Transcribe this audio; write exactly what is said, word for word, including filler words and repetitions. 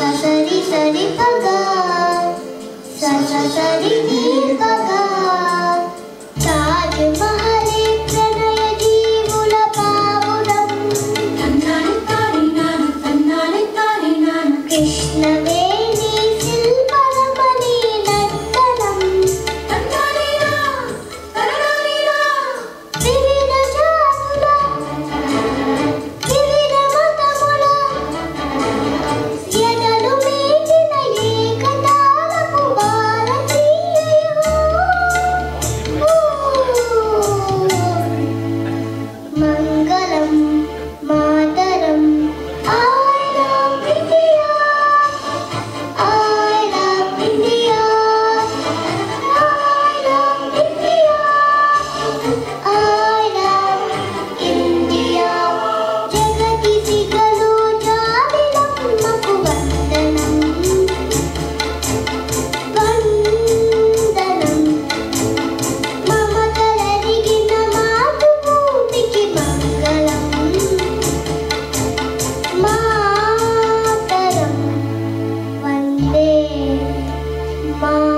సరి సరి పగా స సరి నీ పగా తాజ్ మహలే ప్రణయ జీవుల పావురం తన్నాని తారి నాను తన్నాని తారి నాను కృష్ణవేణి శిల్పరమణి నర్తనం తన్నాని నా తన్నాని నా వివిధ జాతుల వివిధ మతముల ఎడలు మీటిన ఏకతాళపు భారతీయయో మంగళం మాతరం I love India I love India I love India I love India జగతి సిగలు జాబిలమ్మకు వందనం వందనం మమతలరిగిన మాతృభూమికి మంగళం మాతరం వందే మా